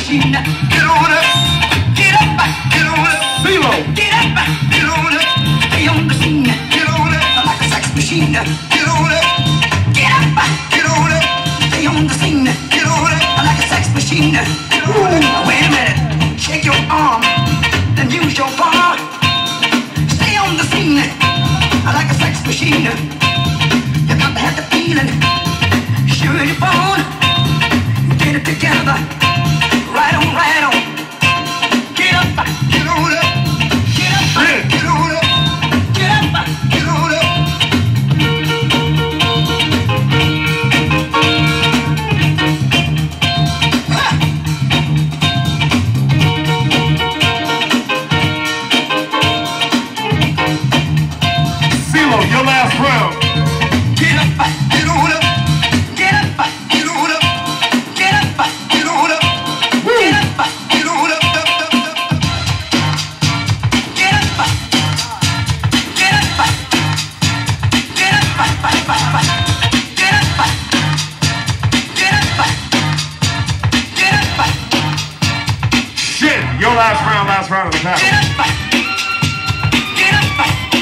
machine. Get on up, get up, get on up. Zero. Get up, get on up. Stay on the scene. Get on up like a sex machine. Get on up, get up, get on up. Stay on the scene. Get on up like a sex machine. Get on up. Wait a minute, shake your arm, then use your palm. Stay on the scene like a sex machine. You got to have the feeling. Sure your phone. Get it together. Right on, right on. Get up, get on up. Get up, get on up. Get up, get on up. Zero, your last round. Get up, get on up. Get up, get on up. Get up, get on up. Get up, get on up. Get up, get up. Get up, get up. Get up, get up. Shin, your last round of the battle. Get up, get up.